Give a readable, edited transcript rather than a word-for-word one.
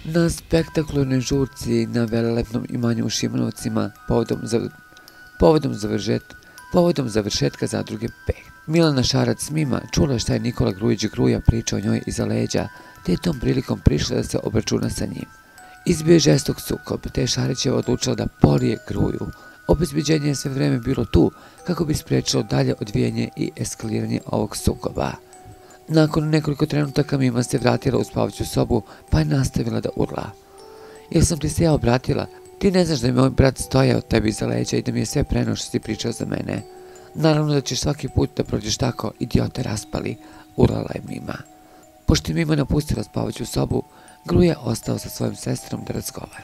Na spektakularnoj žurci na velelepnom imanju u Šimanovcima povodom završetka zadruge Peht. Milana Šarac Mima čula je šta je Nikola Grujić Gruja pričao o njoj iza leđa, te je tom prilikom prišla da se obračuna sa njim. Izbio je žestok sukob, te je Šarićeva odlučila da porije Gruju. Obezbeđenje je sve vreme bilo tu kako bi spriječilo dalje odvijanje i eskaliranje ovog sukoba. Nakon nekoliko trenutaka Mima se vratila u spavaću sobu pa je nastavila da urla. Jel sam ti se ja obratila? Ti ne znaš da je moj brat stojao tebi iza leđa i da mi je sve preno što si pričao za mene. Naravno da ćeš svaki put da prođeš tako, idiote raspali, urlala je Mima. Pošto je Mima napustila spavaću sobu, Gruja ostao sa svojom sestrom da razgovara.